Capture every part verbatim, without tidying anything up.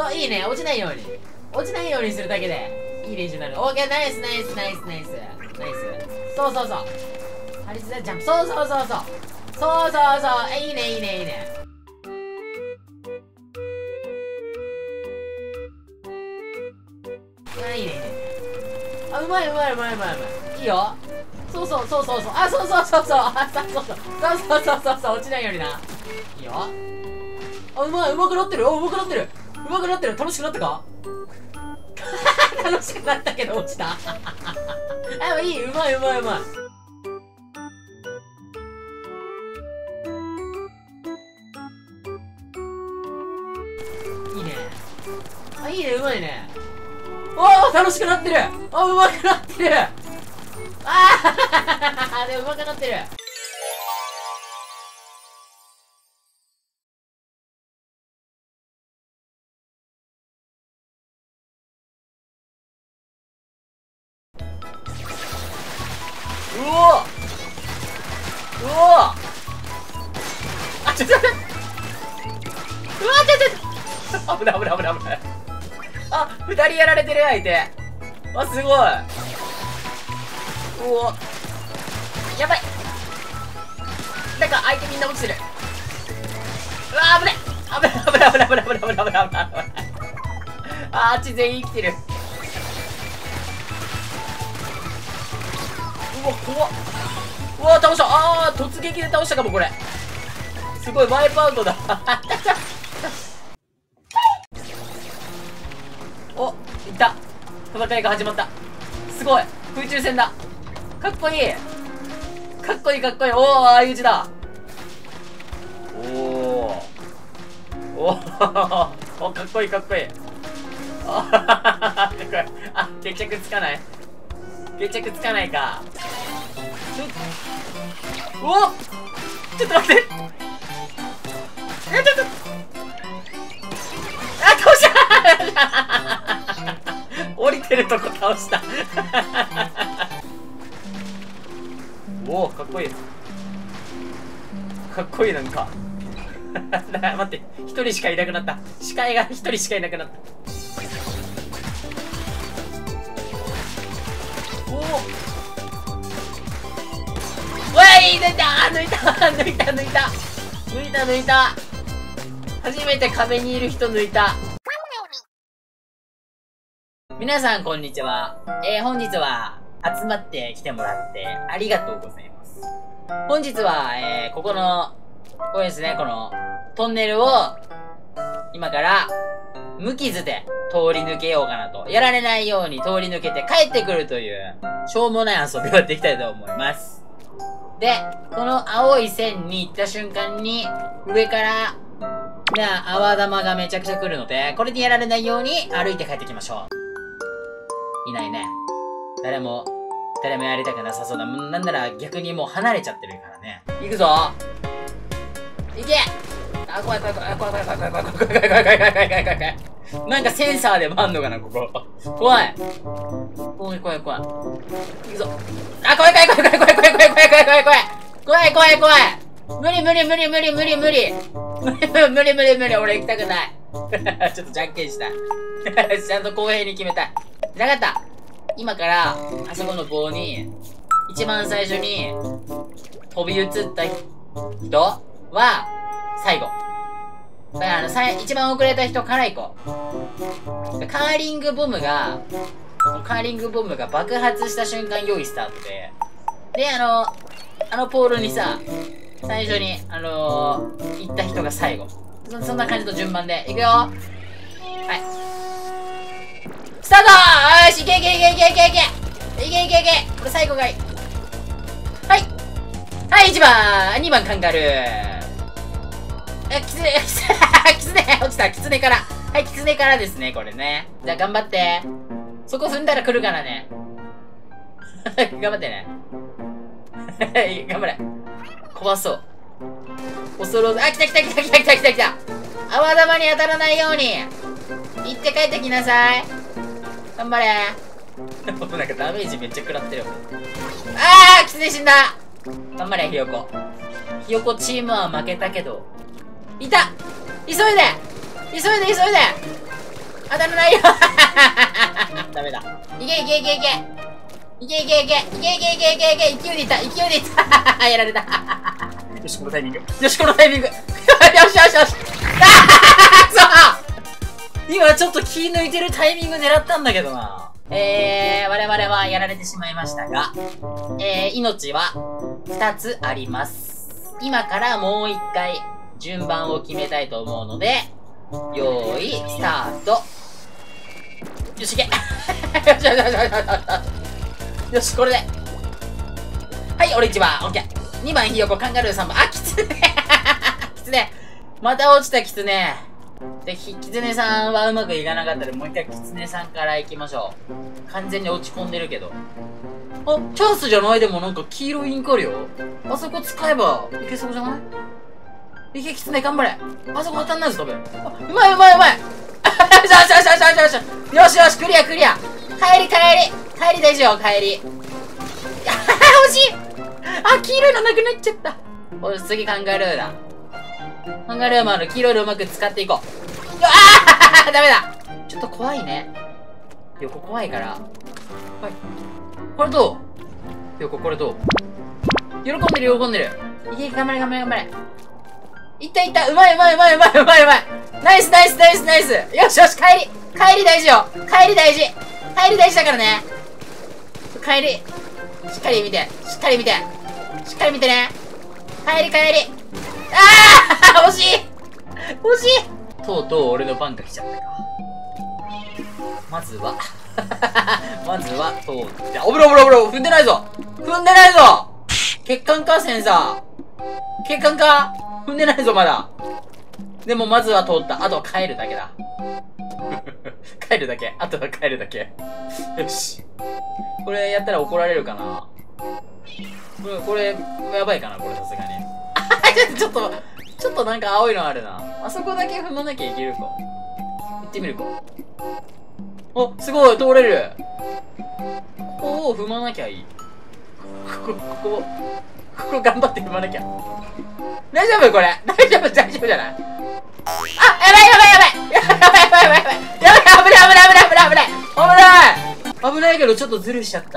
そう、いいね。落ちないように。落ちないようにするだけで、いい練習になる。オッケー、ナイス、ナイス、ナイス、ナイス。ナイス。そうそうそう。張り付いたジャンプ。そうそうそうそう。そうそうそう。え、いいね、いいね、いいね。あ、いいね、いいね。あ、うまいうまいうまいうまいうまい。いいよ。そうそうそうそうそう。あ、そうそうそうそう。あ、そうそうそう。そうそうそうそう。落ちないようにな。いいよ。あ、うまい、うまくなってる。お、うまくなってる。うまくなってる。楽しくなったか楽しくなったけど落ちた。あ、いい。うまいうまいうまい。いいね。あ、いいね。うまいね。おー、楽しくなってる。あ、うまくなってる。あーでもうまくなってる。うおーうおーあ、ちょっと待って。うわ、ちょっと危ない危ない危ない危ない。あ、二人やられてる相手。あ、すごい。うおやばい。なんか相手みんな落ちてる。うわー危ない危ない危ない危ない危ない危ない危ない危ない危ない危ない。あー、あっち全員生きてる。うわ怖っ。うわ倒した。あー突撃で倒したかもこれ。すごいワイプアウトだ。お、いった。戦いが始まった。すごい空中戦だ。かっこいいかっこいいかっこいい。おお相打ちだ。おおおおかっこいいかっこいい。あかっこいい。あ、決着つかない。決着つかないか。おおちょっと待って。え、ちょっとあ、倒した降りてるとこ倒したおおかっこいい。かっこいい。なんか待って一人しかいなくなった。視界が一人しかいなくなった。おおわい抜いた抜いた抜いた抜いた抜いた抜いた。初めて壁にいる人抜いた。皆さんこんにちは。えー、本日は集まってきてもらってありがとうございます。本日は、えー、ここの、これですね、このトンネルを今から無傷で通り抜けようかなと。やられないように通り抜けて帰ってくるというしょうもない遊びをやっていきたいと思います。で、この青い線に行った瞬間に上からな泡玉がめちゃくちゃ来るので、これでやられないように歩いて帰ってきましょう。いないね。誰も、誰もやりたくなさそうだ。なんなら逆にもう離れちゃってるからね。行くぞ行けあ、怖い怖い怖い怖い怖い怖い怖い怖い怖い怖い怖い怖い怖い怖い怖い怖い。なんかセンサーでもあんのかな、ここ。怖い怖い怖い怖い。行くぞ。あ、怖い怖い怖い怖い怖い怖い怖い怖い怖い怖い怖い怖い怖い怖い。無理無理無理無理無理無理無理無理無理無理。俺行きたくない。ちょっとじゃんけんしたい。ちゃんと公平に決めたい。じゃなかった。今から、あそこの棒に、一番最初に、飛び移った人は、最後。だからあの、さ一番遅れた人から行こう。カーリングボムが、カーリングボムが爆発した瞬間用意スタートで、で、あの、あのポールにさ、最初に、あのー、行った人が最後。そ、そんな感じの順番で。いくよ。はい。スタートー。よし、いけいけいけいけいけいけいけいけいけ。これ最後がいい。はい。はい、いちばん。にばんカンガルー。え、キツネ、キツネ、落ちた。キツネから。はい、キツネからですね、これね。じゃあ頑張って。そこ踏んだら来るからね。頑張ってね。頑張れ。怖そう。恐ろしい。あ、来た来た来た来た来た来た来た。泡玉に当たらないように。行って帰ってきなさい。頑張れ。なんかダメージめっちゃ食らってるよ。あー、キツネ死んだ。頑張れ、ひよこ。ひよこチームは負けたけど。いた急いで急いで急いで当たらないよダメだ。いけいけいけいけいけいけいけいけいけいけいけいけいけ勢いでいった勢いでいったやられたよし、このタイミング。よし、このタイミング。よしよしよし。ああそう今ちょっと気抜いてるタイミング狙ったんだけどな。えー、我々はやられてしまいましたが、えー、命は二つあります。今からもう一回順番を決めたいと思うので、よーい、スタート。よし、いけよしよしよしよしよしよし、これで。はい、俺いちばん、オッケー。にばんひよこ、カンガルーさんばん。あ、キツネキツネまた落ちたキツネ。で、キツネさんはうまくいかなかったら、もう一回キツネさんから行きましょう。完全に落ち込んでるけど。あ、チャンスじゃないでもなんか黄色いインクあるよ。あそこ使えばいけそうじゃない？いけ、キツネ頑張れ。あそこ当たんないぞ、多分。あ、うまいうまいうまいよしよしよしよしよしよしよしよし、クリアクリア。帰り帰り帰り大事よ、帰り。惜しい。あ、黄色いのなくなっちゃった。おい、次カンガルーだ。カンガルーもある。黄色いのうまく使っていこう。ああダメだ。ちょっと怖いね。横怖いから。はい。これどう？横これどう？喜んでる喜んでる。いけいけ、頑張れ頑張れ頑張れ。いったいった。うまいうまいうまいうまいうまいうまい。ナイスナイスナイスナイス。よしよし、帰り帰り大事よ。帰り大事。帰り大事だからね。帰り。しっかり見て。しっかり見て。しっかり見てね。帰り帰り。ああ惜しい惜しい。とうとう俺の番が来ちゃったか。まずはまずは通って。おぶろおぶろおぶろ踏んでないぞ踏んでないぞ血管かセンサー血管か踏んでないぞまだ。でもまずは通った。あとは帰るだけだ帰るだけ。あとは帰るだけよし。これやったら怒られるかな。これ、これ、やばいかなこれさすがに。ちょっと、ちょっとなんか青いのあるな。あそこだけ踏まなきゃいけるか。行ってみるか。お、すごい通れる。ここを踏まなきゃいい。ここ、ここ、ここ頑張って踏まなきゃ。大丈夫これ大丈夫大丈夫じゃない？あ、やばいやばいやばいやばいやばいやばいやばいやばいやばい危ない危ない危ない危ない危ない危ない危ないけどちょっとズルしちゃった。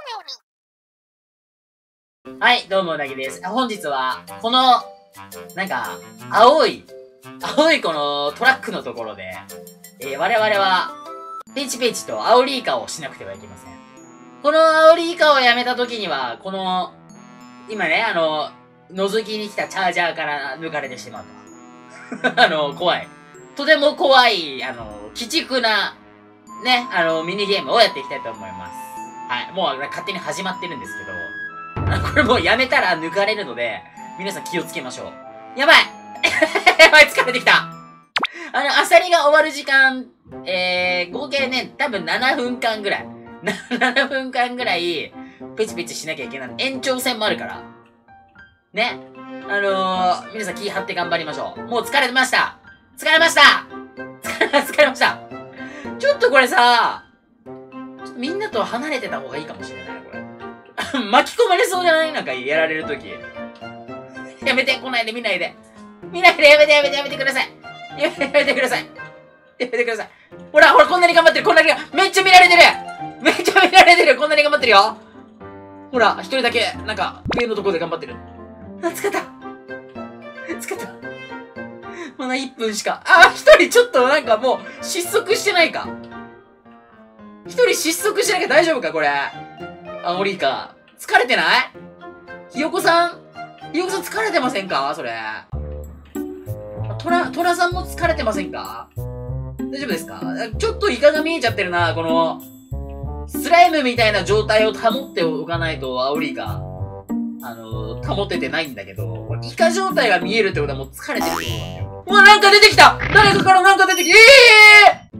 はい、どうもうなぎです。本日は、この、なんか、青い、青いこのトラックのところで、えー、我々は、ペイチペイチとアオリイカをしなくてはいけません。このアオリイカをやめた時には、この、今ね、あの、覗きに来たチャージャーから抜かれてしまうと。あの、怖い。とても怖い、あの、鬼畜な、ね、あの、ミニゲームをやっていきたいと思います。はい、もう勝手に始まってるんですけど、これもうやめたら抜かれるので、皆さん気をつけましょう。やばいやばい疲れてきた。あの、アサリが終わる時間、えー、合計ね、多分ななふんかんぐらい。ななふんかんぐらい、ペチペチしなきゃいけない。延長戦もあるから。ね。あのー、皆さん気張って頑張りましょう。もう疲れました。疲れました疲れ、疲れました。ちょっとこれさ、ちょっとみんなと離れてた方がいいかもしれない、これ。巻き込まれそうじゃないなんかやられるとき。やめて、来ないで、見ないで。見ないで、やめて、やめて、やめてください。やめて、やめてください。やめてください。ほら、ほら、こんなに頑張ってる、こんなに、めっちゃ見られてるめっちゃ見られてるこんなに頑張ってるよほら、一人だけ、なんか、上のところで頑張ってる。あ、疲れた。疲れた。まだいっぷんしか。あ、一人ちょっとなんかもう、失速してないか。一人失速してなきゃ大丈夫かこれ。あ、オリイカ。疲れてないひよこさんひよこさん疲れてませんかそれ。トラ、トラさんも疲れてませんか大丈夫ですかちょっとイカが見えちゃってるな、この、スライムみたいな状態を保っておかないと、アオリイカ、あのー、保ててないんだけど、イカ状態が見えるってことはもう疲れてるってことなんだよ。うわ、なんか出てきた誰かからなんか出てきたえぇ、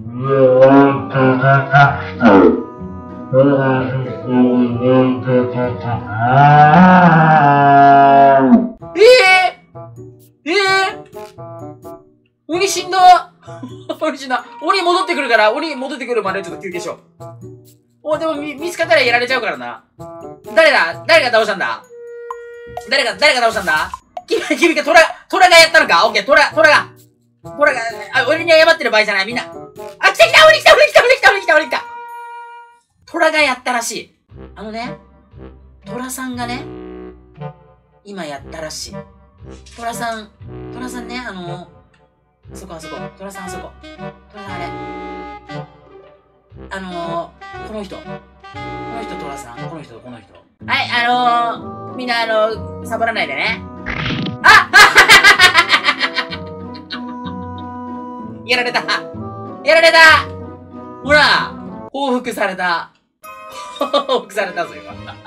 ー、えぇ、えぇ、鬼死んだ鬼死んだ鬼戻ってくるから、鬼戻ってくるまでちょっと休憩しよう。お、でも見、見つかったらやられちゃうからな。誰だ誰が倒したんだ誰が、誰が倒したんだ君、君がトラ、トラがやったのかオッケー、トラ、トラが、トラが、あ、俺に謝ってる場合じゃない。みんな、 あ、来た来た俺来た俺来た俺来た俺来た俺来た虎がやったらしい。あのね、虎さんがね、今やったらしい。虎さん、虎さんね、あの、あそこあそこ、虎さんあそこ。虎さんあれ。あのー、この人。この人虎さん。この人、この人。はい、あのー、みんなあのー、サボらないでね。あやられたやられたほら報復された報復されたぞ、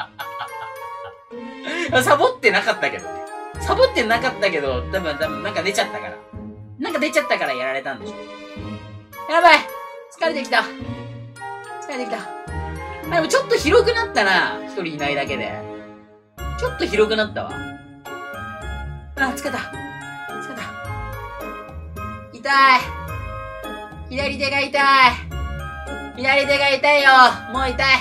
今。サボってなかったけどね。サボってなかったけど、多分、多分、なんか出ちゃったから。なんか出ちゃったからやられたんでしょ。やばい疲れてきた疲れてきた。あ、でもちょっと広くなったな。一人いないだけで。ちょっと広くなったわ。あ、疲れた。疲れた。痛い。左手が痛い。左手が痛いよ。もう痛い。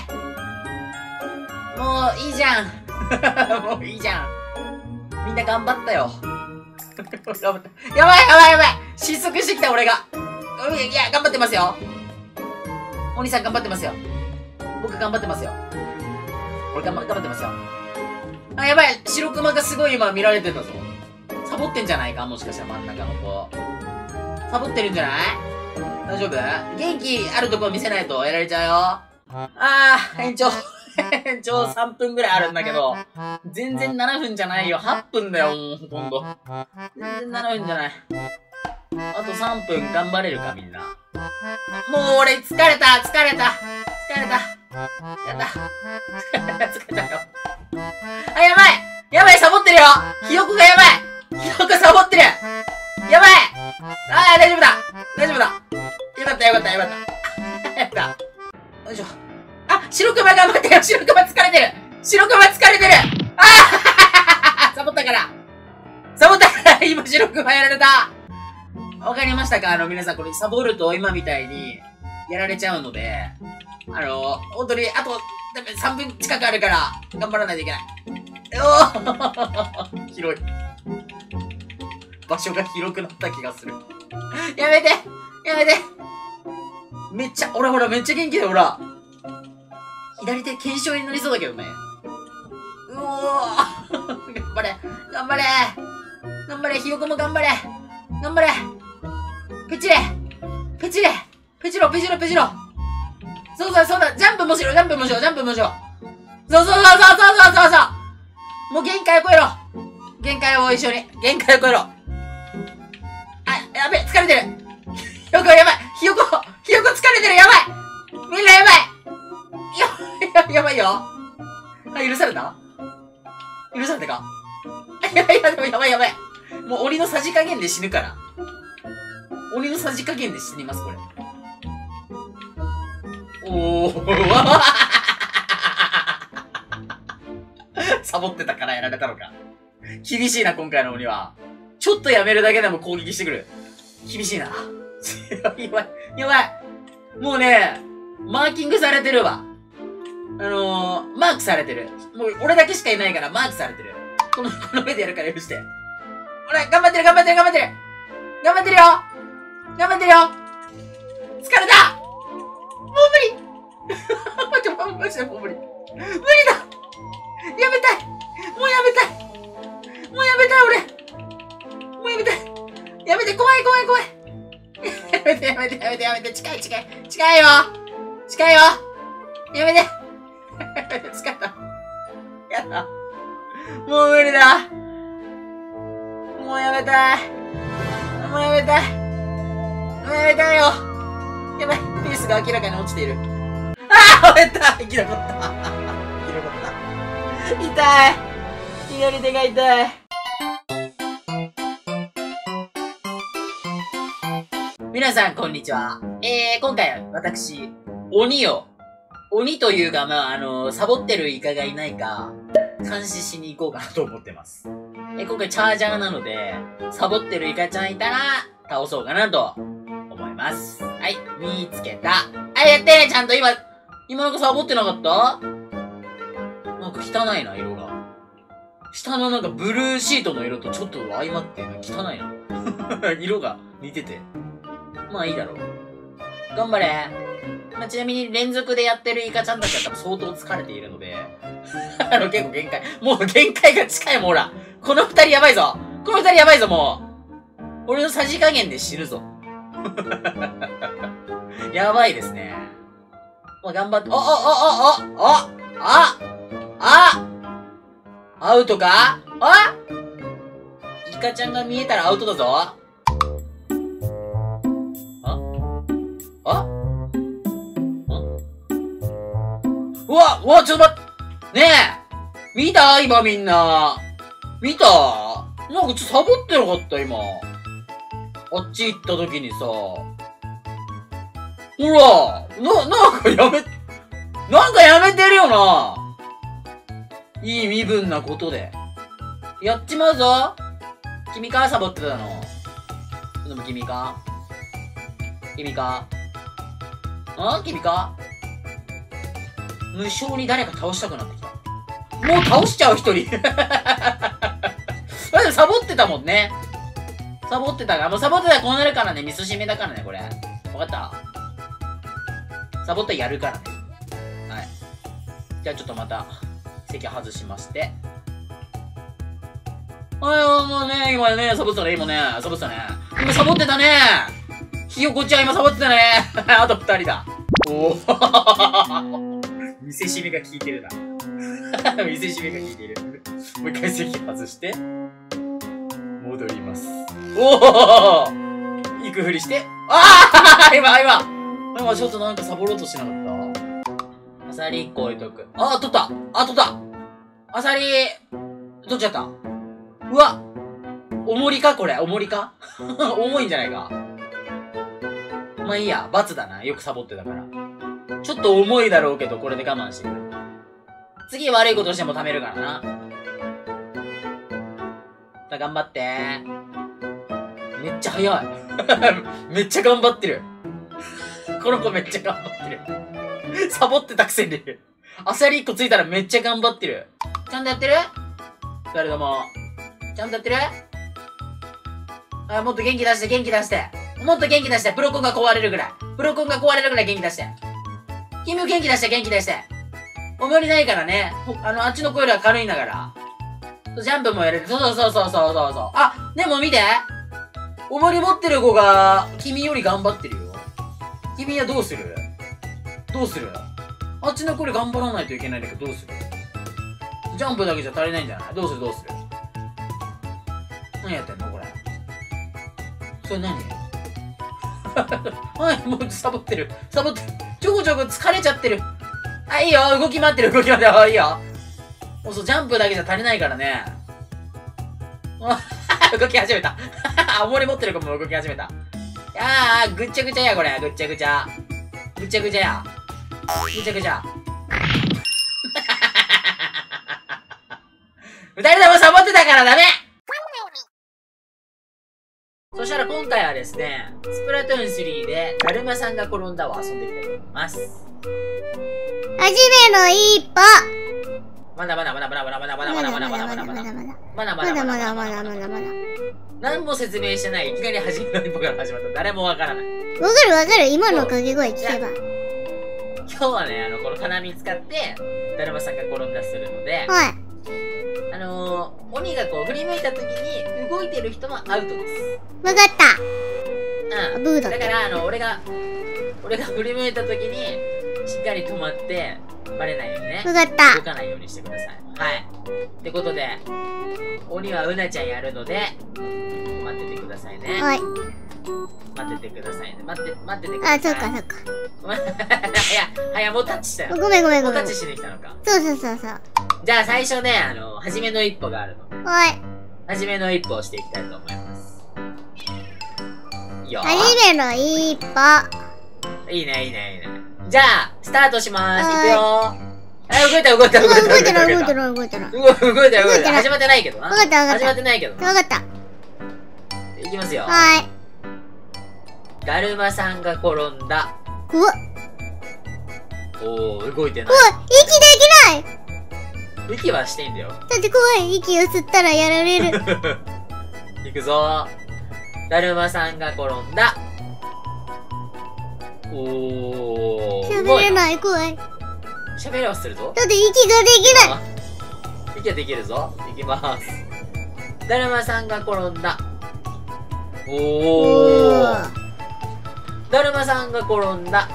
もういいじゃん。もういいじゃん。みんな頑張ったよ。頑張った。やばいやばいやばい失速してきた俺が。いや、頑張ってますよ。お兄さん頑張ってますよ。僕頑張ってますよ。俺頑張、頑張ってますよ。あ、やばい白熊がすごい今見られてたぞ。サボってんじゃないかもしかしたら真ん中の子。サボってるんじゃない大丈夫元気あるとこ見せないとやられちゃうよ。あー、延長。延長さんぷんぐらいあるんだけど、全然ななふんじゃないよ。はっぷんだよ、もうほとんど。全然ななふんじゃない。あとさんぷん頑張れるか、みんな。もう俺疲れた疲れた疲れたやだ疲れたよ。あ、やばいやばいサボってるよひよこがやばいひよこサボってるやばいあー、大丈夫だ大丈夫だよかったよかったよかったやったよいしょ。あ、白熊頑張ってよ白熊疲れてる白熊疲れてるあーサボったからサボったから今白熊やられたわかりましたかあの、皆さんこれサボると今みたいにやられちゃうので、あの、本当にあとさんぷん近くあるから頑張らないといけない。おー広い。場所が広くなった気がする。やめてやめてめっちゃ、ほらほらめっちゃ元気だよほら。左手腱鞘炎になりそうだけどね。うおー頑張れ頑張れ頑張れひよこも頑張れ頑張れペチレペチレペチロペチロペチロそうそうそうだジャンプもしろジャンプもしろジャンプもしろそうそうそうそうそうそうそうもう限界を超えろ限界を一緒に限界を超えろあ、やべ疲れてるひよこやばいひよこひよこ疲れてるやばいみんなやばいや、やばいよあ、許された許されたかやばいやばいやばいやばいもう鬼のさじ加減で死ぬから鬼のさじ加減で死にます、これ。おー。サボってたからやられたのか。厳しいな、今回の鬼は。ちょっとやめるだけでも攻撃してくる。厳しいな。やばい、やばい。もうね、マーキングされてるわ。あのー、マークされてる。もう俺だけしかいないからマークされてる。この、この目でやるから許して。ほら、頑張ってる、頑張ってる、頑張ってる。頑張ってるよ頑張ってるよ疲れたもう無理ちょ、マジでもう無理。無理だやめたいもうやめたいもうやめたい俺もうやめたいやめて怖い怖い怖いやめてやめてやめてやめて近い近い近いよ近いよやめて疲れたやだもう無理だもうやめたいもうやめたいもうやめたいよやばいペースが明らかに落ちているああ折れた生き残った生き残った痛い左手が痛い皆さんこんにちはえー、今回は私鬼を鬼というかまああのサボってるイカがいないか監視しに行こうかなと思ってますえ今回チャージャーなのでサボってるイカちゃんいたら倒そうかなと思います。はい、見つけた。はい、やってちゃんと今、今なんかサボってなかった？なんか汚いな、色が。下のなんかブルーシートの色とちょっと相まって汚いな。色が似てて。まあいいだろう。 頑張れ。まあ、ちなみに連続でやってるイカちゃんたちは多分相当疲れているので、あの、結構限界。もう限界が近いもん、ほら。この二人やばいぞ。この二人やばいぞ、もう。俺のさじ加減で死ぬぞ。やばいですね。まあ、頑張って、あ、あ、あ、あ、あ、あ、あ、アウトか？あ？イカちゃんが見えたらアウトだぞ。あ？あ？うわ、うわ、ちょっと待って。ねえ見た？今みんな。見た？なんかちょっとサボってなかった今。あっち行った時にさ。ほら、な、なんかやめ、なんかやめてるよな。いい身分なことで。やっちまうぞ。君かサボってたの。でも君か君かあ君か無性に誰か倒したくなってきた。もう倒しちゃう一人。あ、でもサボってたもんね。サボってたから、もうサボってたらこうなるからね、味噌締めだからね、これ。わかったサボったらやるからね。はい。じゃあちょっとまた、席外しまして。はい、あのね、今ね、サボってたね、今ね、サボってたね。今サボってたね。ひよこちゃん今サボってたね。あと二人だ。おぉ。見せしめが効いてるな。見せしめが効いてる。もう一回席外して、戻ります。おぉ行くふりして、ああ今、今今ちょっとなんかサボろうとしなかったアサリいっこ置いとく。あ、取ったあ、取ったアサリ、取っちゃった。うわ重りかこれ重りか重いんじゃないか。まあいいや、罰だな。よくサボってたから。ちょっと重いだろうけど、これで我慢してくれ。次悪いことしても貯めるからな。さあ、頑張って。めっちゃ早い。めっちゃ頑張ってる。この子めっちゃ頑張ってる。サボってたくせに。アサリいっこついたらめっちゃ頑張ってる。ちゃんとやってる？誰ども。ちゃんとやってる？あ、もっと元気出して、元気出して。もっと元気出して。プロコンが壊れるぐらい。プロコンが壊れるぐらい元気出して。君も元気出して、元気出して。重りないからね。あの、あっちの子よりは軽いんだから。ジャンプもやれる。そうそうそうそうそうそう。あ、でも見て。重り持ってる子が、君より頑張ってるよ。君はどうする？どうする？あっちの子より頑張らないといけないんだけど、どうする？ジャンプだけじゃ足りないんじゃない？どうするどうする？何やってんのこれ。それ何？はい、もうサボってる。サボってる。ちょこちょこ疲れちゃってる。あ、いいよ。動き回ってる、動き回ってる。あ、いいよ。もうそう、ジャンプだけじゃ足りないからね。動き始めた。重り持ってる子も動き始めた。いやー、ぐっちゃぐちゃや、これ。ぐっちゃぐちゃ。ぐっちゃぐちゃや。ぐちゃぐちゃ。二人ともサボってたからダメ！そしたら今回はですね、スプラトゥーンスリーで、だるまさんが転んだを遊んでいきたいと思います。 はじめの一歩。 まだまだまだまだまだまだまだまだまだまだまだまだまだまだまだまだまだまだまだ何も説明してない。いきなりはじめの一歩から始まった。誰もわからない。 わかるわかる。今の掛け声聞けば。 今日はね、あの、この金網使って、だるまさんが転んだするので、 はい。 あのー、鬼がこう振り向いた時に動いてる人はアウトです。 わかった。 うん。 ブーだ。 だから、あの、俺が、俺が振り向いた時に、しっかり止まって、バレないようにね。 わかった。 動かないようにしてください。はい。ってことで、鬼はうなちゃんやるので、待っててくださいね。 はい。 待っててくださいね。待って、待っててください。 あ、そっかそっか。 いや、はや、もうタッチしたよ。 ごめんごめんごめん。 もうタッチしに来たのか。 そうそうそうそう。 じゃあ最初ね、あの、はじめの一歩があるので。 はい。 はじめの一歩をしていきたいと思います。いいよ。 はじめの一歩。 いいね、いいね、いいね。じゃあ、スタートしまーす。いくよー。あ、動いた、動いた、動いた、 動いてない、動いてない、動いてない。 動いた、動いた、動いた。始まってないけどな。 わかったわかった。 始まってないけどな。 わかった。 いきますよ。 はい。 だるまさんが転んだ。 うわ。 おー、動いてなうわ、息できないい。息はしてんだよ。 だって怖い。息を吸ったらやられる。 いくぞー。だるまさんが転んだ。 おー。 喋れない、怖い。だ喋れはするぞ。 って息ができない。 あ息はできるぞ。いきます。だるまさんが転んだ。おー。だるまさんが転んだ。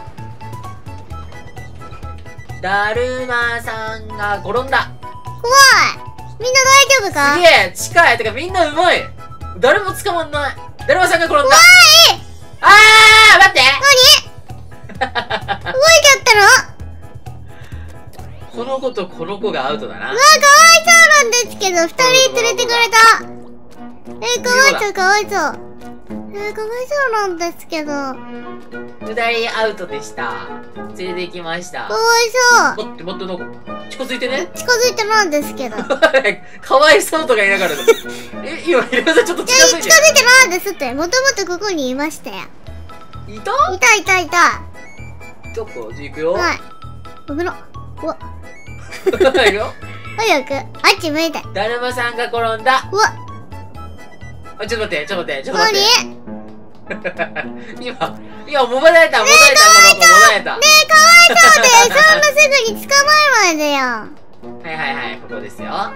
だるまさんが転んだ。 怖い。みんな大丈夫か？ すげえ近い。てかみんなうまい。誰も捕まんない。だるまさんが転んだ。 怖い。 あー待って。 何？動いちゃったの？ この子とこの子がアウトだな。 うわ、かわいそうなんですけど、二人連れてかれた。えー、かわいそう、かわいそう。えー、かわいそうなんですけど。かわ二人アウトでした。連れてきました。 いそう。 待って待って、なんか近づいてね。 近づいてないんですけど。 かわいそうとか言いながらだ。え、今、ひろさんちょっといや、 近づいて近づいてないんですって。もともとここにいましたよ。 いたいたいたいた。 ちょっと、じゃあ行くよ。 はい。危な。うわ、 行くよ。 早く。あっち向いて。 だるまさんが転んだ。 うわ、 あ、ちょっと待って、ちょっと待って、ちょっと待何？ って。今、今、もばられた、もばられた、この子、もばられた。 ねえ、かわいそうで、そんなすぐに捕まえないでよ。 はいはいはい、ここですよ。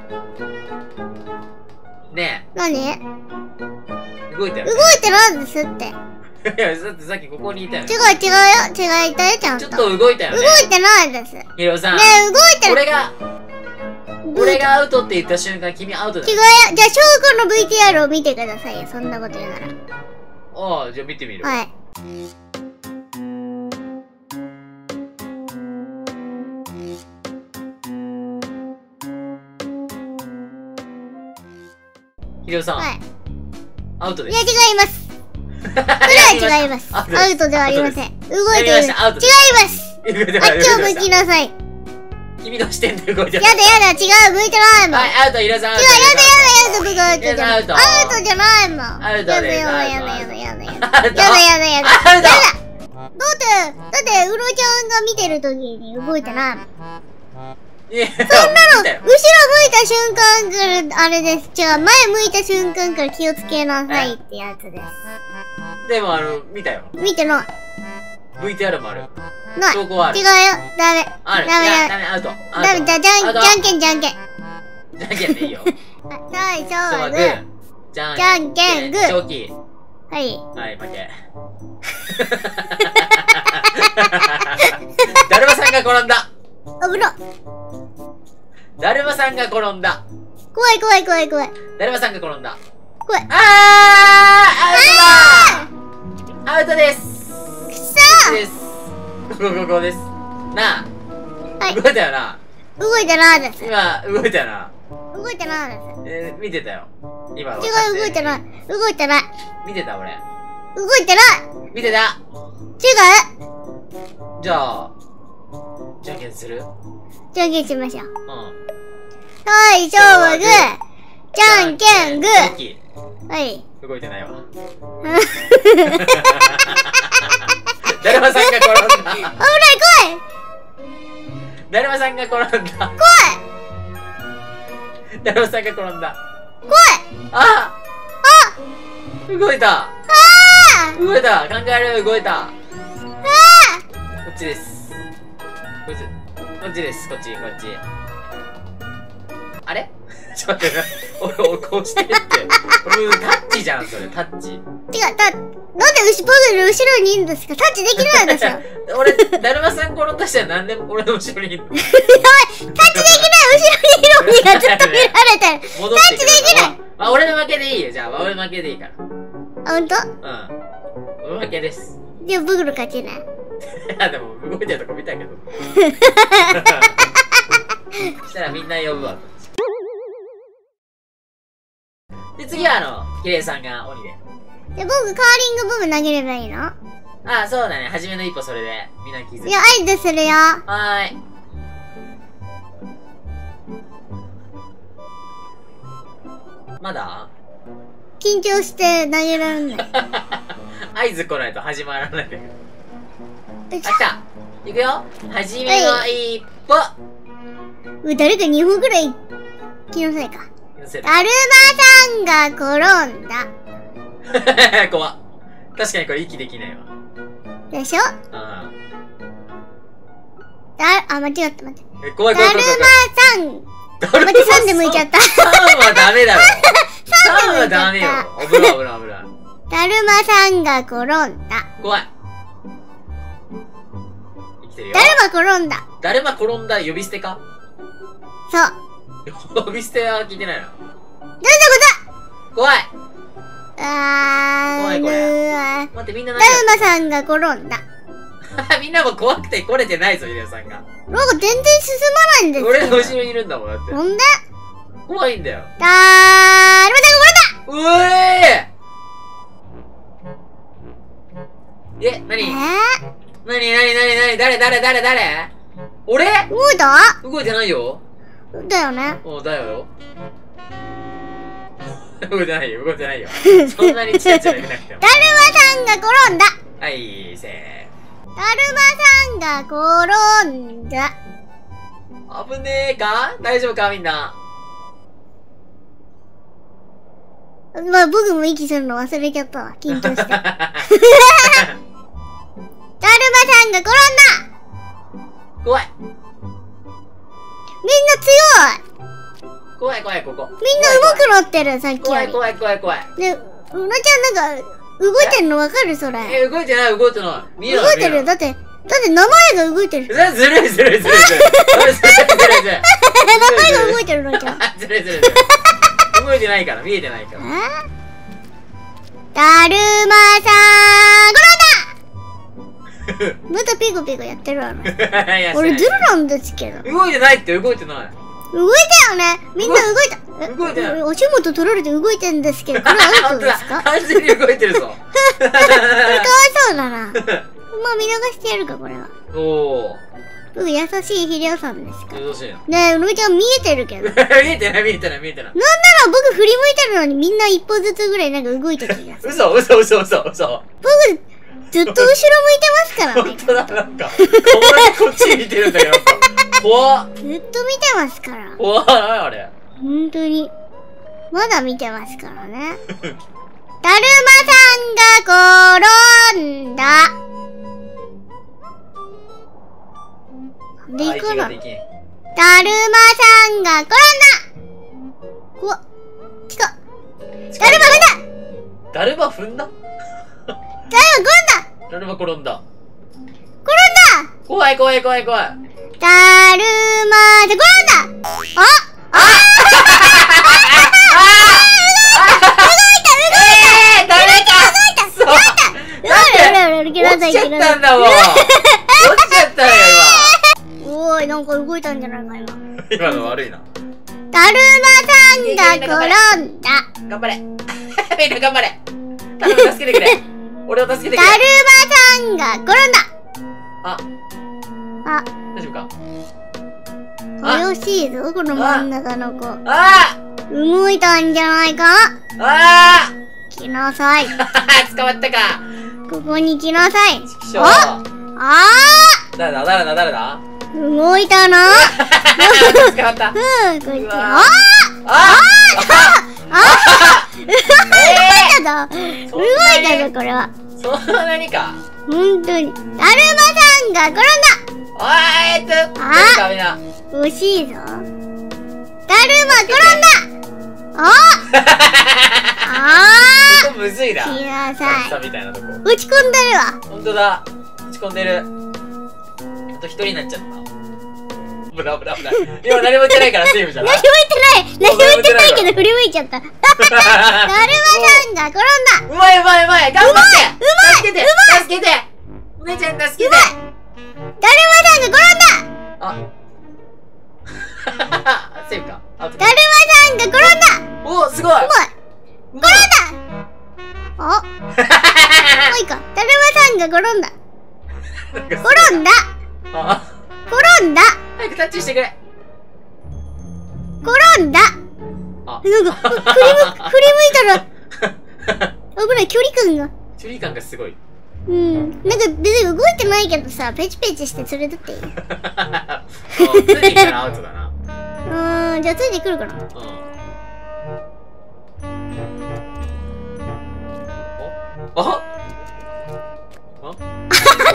ね何？ え、動いたよ。 動いてないんですって。 いや、だってさっきここにいたよ。 違う違うよ。違ういたよ、ちゃんと。 ちょっと動いたよね。 動いてないです。ねヒロさん。 え、動いてる。 俺が、俺がアウトって言った瞬間、君アウトだよ。 違うよ。じゃあ、翔くんの ブイティーアール を見てくださいよ。そんなこと言うなら。 ああ、じゃあ見てみる。 はい。 ヒロさん、 はい。いや、 アウトです。 違います。それは違います。アウトではありません。動いてる。違いアウトでます。 す。 あっちを向きなさい。 君の視点で動いてる。 やだやだ、違う、向いてないもん。 はい、アウト、ヒロさん、アウ違う、 ト。 やだやだやだ、僕アウトじゃない。 アウトアウトじゃないもん。 アウトですやだやだやだやだやだやだ。 アウトやだやだやだ。 アウトやだ。だって、だって、うろちゃんが見てる時に動いてないもん。 いや、そんそんなの、後ろ向いた瞬間から、あれです。違う、前向いた瞬間から気をつけなさいってやつです。 でも、あの、見たよ。 見てない。 ブイティーアール もある。 ない。 証拠はある違うよ。ダメ。 ある。 ダメいや、 ダメ。 ダメ、アウト。アウトダメ、じゃ、じゃん、 アウトじゃんけんじゃんけん。 じゃんけんでいいよ。 はい、そうそうはグはグー。 ー。じゃんじゃんけんグーチョキ。 はい。 はい、負け。だるまさんが転んだ。 危な。 だるまさんが転んだ。 怖い怖い怖い怖い。 だるまさんが転んだ。 怖い。 あーアウトだーアウトですくそこっちです。ここここです。なあ。 はい動いたよな。 動いてないです。 今、動いたよな。 動いてないです。 えー、見てたよ。今。 違う、動いてない。動いてない。 見てた俺。 動いてない見てた。 違うじゃあ、じゃんけんする？ じゃんけんしましょう。 うん。 はい、勝負グー。じゃんけんグチョー。 キはい。 動いてないわ。だるまさんが転んだ。 危ない、怖いだるまさんが転んだ。 怖いだるまさんが転んだ。 怖いああ動いたあ動いたカンガルー動いたあこっちです。こいつ。こっちです。こっち、こっち。あれちょっと待って、俺、俺こうしてって。俺、タッチじゃん、それ、タッチ。 違う、だ、なんで牛ポグル後ろにいるんですか？タッチできないでしょ。やばい、 俺、だるまさん転んだ人はなんで俺の後ろにいるの？ タッチできない後ろにいる鬼がずっと見られてる。 戻ってくる。 タッチできない。 まあ、俺の負けでいいよ。じゃあ、俺負けでいいから。 あ、ほんと？ うん。俺負けです。 じゃあ、ブグル勝ちね。 いや、でも、動いてるとこ見たけど。そしたらみんな呼ぶわ。で、次はあの、キレイさんが鬼で。 で、僕、カーリングボム投げればいいの？ ああ、そうだね。初めの一歩それで、みんな気づく。 いや、合図するよ。 はーい。まだ緊張して投げられない。 合図来ないと始まらないんだけど。 えあ、来た。いくよ。初めの一歩。 う誰かにほんくらい気のせいか。 寄せる。 だるまさんが転んだ。 怖っ。確かにこれ息できないわ。 だでしょ。 うん。 だ、あ、間違った、待って。 え、怖い怖い怖い怖い。 だるまさん。 だるま待って、さんで向いちゃった。 さんはダメだろ。さんはさんで向いちゃったダメよ。危ない危ない危ない。 だるまさんが転んだ。 怖い。生きてるよ。 だるま転んだ。 だるま転んだ呼び捨てか。 そう。 呼び捨ては聞いてないな。 どういうこ怖い。 と？あー、 怖いこれうわ待って、みんなだ何やるまさんが転んだ。 みんなも怖くて来れてないぞ、ヒデさんが。 なんか全然進まないんですけど。 俺の後ろにいるんだもん、だって。 ほんで怖いんだよ。 だーるまさんが転んだ。 うえーえ、なにえなになになになに誰誰誰誰俺ー、動いた？ 動いてないよ。 だよね。 おう、だよ。動いてないよ、動いてないよ。そんなにチラチラ見なくても。 だるまさんが転んだ。 はい、せだるまさんが転んだ。 ー。危ねえか大丈夫かみんな。 まあ、僕も息するの忘れちゃったわ。緊張して。だるまさんが転んだ。 怖い。 みんな強い。 怖い怖い、ここ。 みんな上手くなってる、さっきより。 怖い怖い怖い怖い。 で、うなちゃんなんか、動いてるのわかるそれ。 え、動いてない動いてない。見えない。 動いてるよ。だって、だって名前が動いてる。 ずるいずるいずるいずるい。ずるいずるいずるい。 名前が動いてるのちゃん。 ずるいずるいずるい。動いてないから、見えてないから。 だるまさん転んだ。またピコピコやってるわね。俺ズルなんですけど。 動いてないって動いてない。 動いたよね。みんな動いた。 動いてない。 足元取られて動いてんですけど、これアウトですか？ 完全に動いてるぞ。 これかわいそうだな。まあ見逃してやるか、これは。 おお。 僕優しいヒデオさんですから。 どうしよう。 ねえ、うのみちゃん見えてるけど。なんなら見えてない見えてない見えてない。 僕振り向いてるのにみんな一歩ずつぐらいなんか動いた気がする。 嘘嘘嘘嘘嘘。 僕、ずっと後ろ向いてますからね。 本当だ、なんか。顔だけこっちに似てるんだけど。怖っ。 ずっと見てますから。 怖い、あれ。 本当に。まだ見てますからね。だるまさんが転んだ。でいくの。だるまさんが転んだ。怖っ。来た。だるま踏んだ。 だるま踏んだ。 だるま転んだ。 だるま転んだ。 転んだ。 怖い怖い怖い怖い。 だるまで転んだ。ああ落ちちゃったんだもん。落ちちゃったよ今。 おーい、なんか動いたんじゃないか今。 今の悪いな。 だるまさんが転んだ。 頑張れ。みんな頑張れ。頼む、助けてくれ。俺を助けてくれ。 だるまさんが転んだ。 あ、 あ、 大丈夫か。 怪しいぞ、この真ん中の子。 あ動いたんじゃないか。 ああ来なさい。 捕まったか。 ここに来なさい。 あああ誰だ誰だ誰だー動いたな。 捕まった。 うん、こっち。あああああ動いたぞ。動いたぞ、これは。 そんなにか。 ほんとに。だるまさんが転んだ。 おーい、ちょっとダメだ。 惜しいぞ。だるま転んだ。ああここむずいな。 来なさい。 みたいなとこ。 落ち込んでるわ。 ほんとだ。落ち込んでる。あと一人になっちゃった。危ない危ない危ない。今何も言ってないからセーフじゃない。 何も言ってない。何も言ってないけど振り向いちゃった。だるまさんが転んだ。 うまいうまいうまい。頑張って。 うまい助けて助けて。お姉ちゃん助けて。 だるまさんが転んだ。 あ。セーフか。だるまさんが転んだ。 お、すごい。 うまい。転んだ。あ。もういいか。だるまさんが転んだ。転んだ。 あ。 転んだ。 早くタッチしてくれ。 転んだ。 あ。 なんか、振りむ、振り向いたら、危ない、距離感が。 距離感がすごい。 うん。なんか別に動いてないけどさ、ペチペチして連れてっていい？ あ、ついてきたらアウトだな。 うーん、じゃあついてくるかな。 うん。ああだ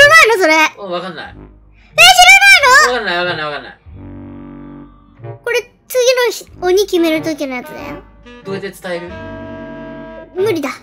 らないのそれ。え、 うん、わかんない。 知らないの？ わかんないわかんないわかんない。 これ、次の鬼決めるときのやつだよ。 どうやって伝える？ 無理だ。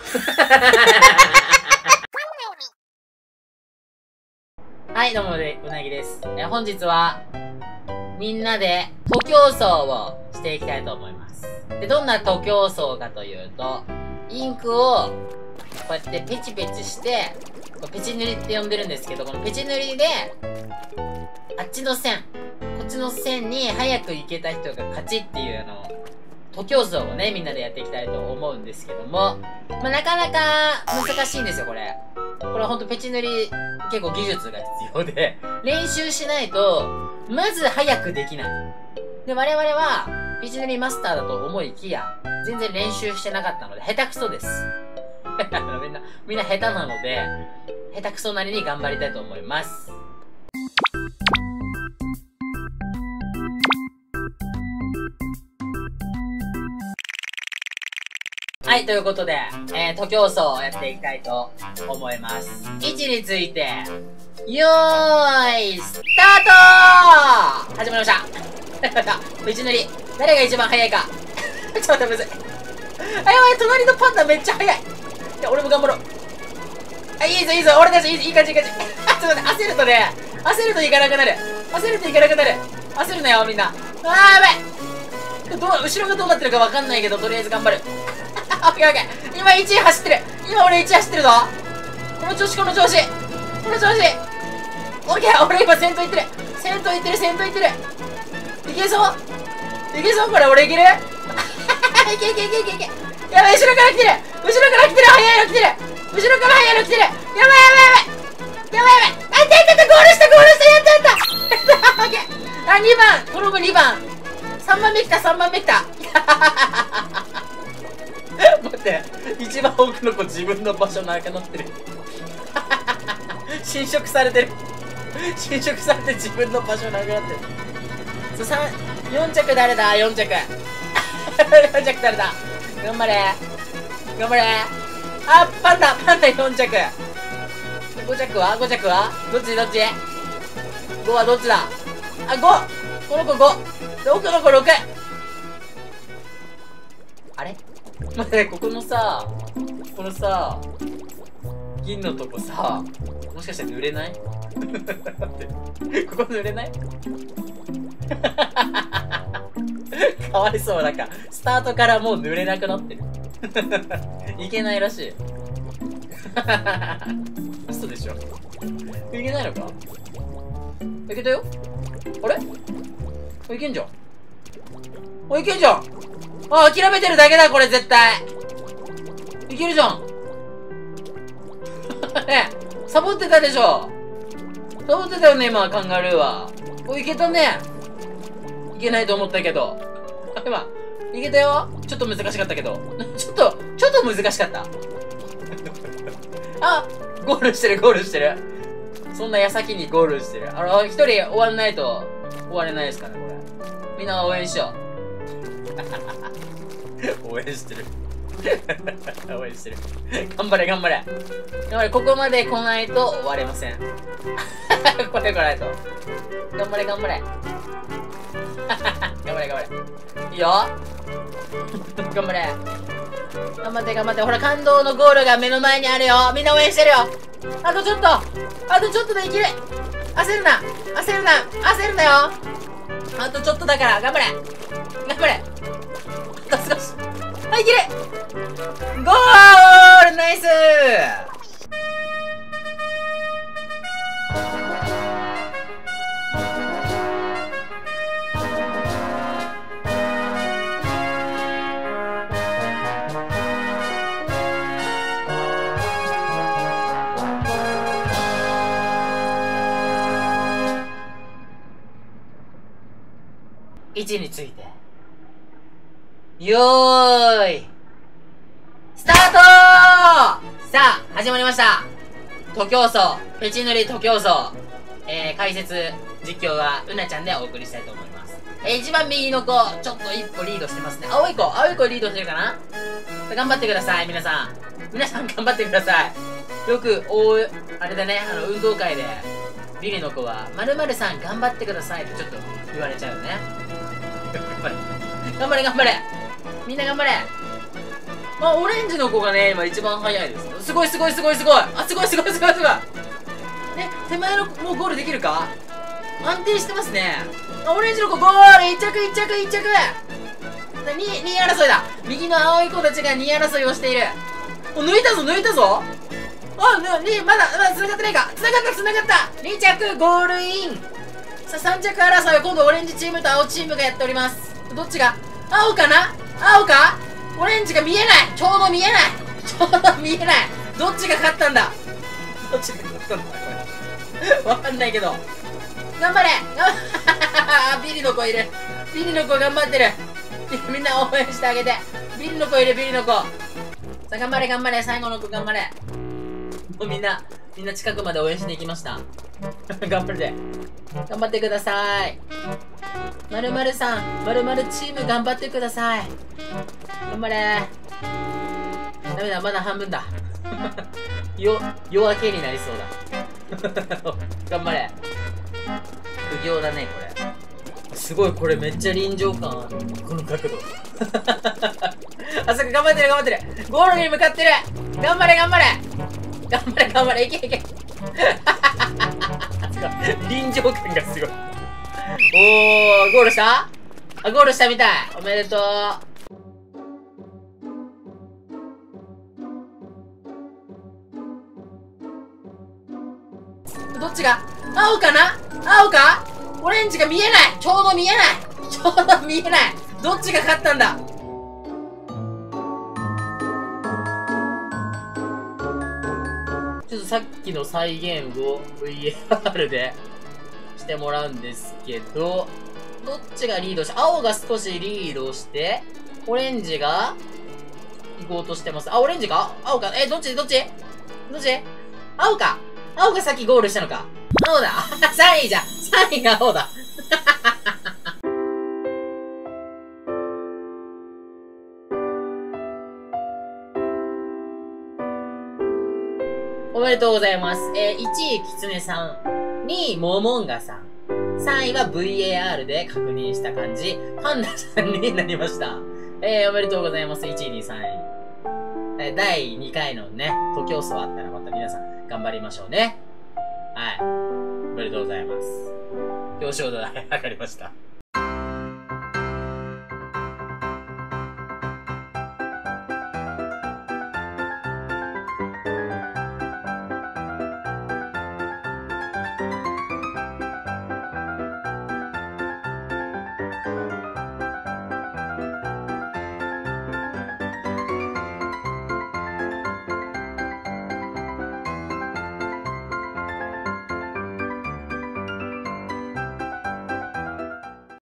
はい、どうもで、うなぎです。え、本日は、みんなで、徒競走をしていきたいと思います。で、どんな徒競走かというと、インクを、こうやってペチペチして、ペチ塗りって呼んでるんですけど、このペチ塗りで、あっちの線、こっちの線に早く行けた人が勝ちっていう、あの、徒競走をね、みんなでやっていきたいと思うんですけども、まあ、なかなか難しいんですよ、これ。これはほんとペチ塗り、結構技術が必要で、練習しないと、まず早くできない。で、我々は、ペチ塗りマスターだと思いきや、全然練習してなかったので、下手くそです。みんな、みんな下手なので、下手くそなりに頑張りたいと思います。はい、ということで、えー、徒競走をやっていきたいと思います。位置について、よーい、スタートー！始まりました。道のり、誰が一番速いか。ちょっと待って、むずい。あ、やばい、隣のパンダめっちゃ速い。いや、俺も頑張ろう。あ、いいぞ、いいぞ、俺たちいい、いい感じ、いい感じ。あ、ちょっと待って、焦るとね、焦るといかなくなる。焦るといかなくなる。焦るなよ、みんな。あー、やばい。どう、後ろがどうなってるかわかんないけど、とりあえず頑張る。オッケーオッケー。今いちい走ってる。今俺いちい走ってるぞ。この調子、この調子。この調子。 オッケー、俺今先頭行ってる。先頭行ってる、先頭行ってる。いけそういけそうこれ、俺いけるいけいけいけいけいけ。やばい、後ろから来てる後ろから来てる速いの来てる後ろから速いの来てる。やばいやばいやばいやばいやばい。あ、出た、ゴールしたゴールした、やったやったやった。オッケー。あ、にばん、この子にばん。さんばんめ来た、さんばんめ来た。待って、一番奥の子自分の場所なくなってる。侵食されてる。侵食されて自分の場所なくなってる。そう、さん、よん着誰だ ?よん 着。よん着誰だ。頑張れ。頑張れ。あ、パンダ、パンダよん着。ご着は ?ご 着はどっちどっち ?ご はどっちだ。あ、ご。この子ご。で、奥の子ろく。あれ待って、ここのさ、このさ、銀のとこさ、もしかして濡れない待って、ここ濡れないかわいそう、なんか、スタートからもう濡れなくなってる。いけないらしい。嘘でしょいけないのかいけたよあれいけんじゃんあ、いけんじゃんあ、諦めてるだけだ、これ絶対いけるじゃんねえ、サボってたでしょサボってたよね、今、カンガルーは。お、いけたねいけないと思ったけど。今、いけたよちょっと難しかったけど。ちょっと、ちょっと難しかった。あ、ゴールしてる、ゴールしてる。そんな矢先にゴールしてる。あの、一人終わんないと終われないですからね、これ。みんな応援しよう。応援してる。応援してる。頑張れ、頑張れ。頑張れ、ここまで来ないと終われません。これ来ないと。頑張れ、頑張れ。頑張れ、頑張れ。いいよ。頑張れ。頑張って、頑張って。ほら、感動のゴールが目の前にあるよ。みんな応援してるよ。あとちょっと。あとちょっとでいける。焦るな。焦るな。焦るなよ。あとちょっとだから。頑張れ。頑張れ。あと少し。はい、いける。ゴールナイス位置について。よーいスタートーさあ、始まりました。徒競走、ペチ塗り徒競走。えー、解説、実況はうなちゃんでお送りしたいと思います。えー、一番右の子、ちょっと一歩リードしてますね。青い子、青い子リードしてるかな頑張ってください、皆さん。皆さん頑張ってください。よく、おう、あれだね、あの、運動会で、ビリの子は、〇〇さん頑張ってくださいってちょっと言われちゃうよね。頑張れ。頑張れ、頑張れ。みんな頑張れ。あ、オレンジの子がね、今一番速いです。すごいすごいすごいすごい。あ、すごいすごいすごいすごい。ね、手前のもうゴールできるか安定してますね。あ、オレンジの子ゴール !いっ 着いっ着いっ着 !に、にい争いだ。右の青い子たちがにい争いをしている。お、抜いたぞ抜いたぞあ、に、まだ、まだ繋がってないか繋がった繋がったに着ゴールインさあ、さん着争いは今度オレンジチームと青チームがやっております。どっちが青かな青かオレンジが見えないちょうど見えないちょうど見えないどっちが勝ったんだどっちが勝ったんだこれわかんないけど。頑張れビリの子いるビリの子頑張ってるみんな応援してあげてビリの子いるビリの子さあ、頑張れ頑張れ最後の子頑張れもうみんな、みんな近くまで応援しに行きました。頑張って。頑張ってください。まるまるさん、まるまるチーム頑張ってください。頑張れ。ダメだ、まだ半分だ。よ、夜明けになりそうだ。頑張れ。苦行だね、これ。すごい、これめっちゃ臨場感ある。この角度。あそこ頑張ってる、頑張ってる。ゴールに向かってる。頑張れ、頑張れ。頑張れ頑張れいけいけ臨場感がすごい。おー、ゴールしたあ、ゴールしたみたい。おめでとう。どっちが青かな青かオレンジが見えないちょうど見えないちょうど見えないどっちが勝ったんだちょっとさっきの再現を ブイエーアール でしてもらうんですけど、どっちがリードして、青が少しリードして、オレンジが行こうとしてます。あ、オレンジか青かえ、どっちどっちどっち青か青が先ゴールしたのか青ださんいじゃん !さん 位が青だおめでとうございます。えー、いちいキツネさん、にいモモンガさん、さんいは ブイエーアール で確認した感じ、パンダさんになりました。えー、おめでとうございます。いちい、にい、さんい。えー、だいにかいのね、徒競走あったらまた皆さん頑張りましょうね。はい。おめでとうございます。表彰台上がりました。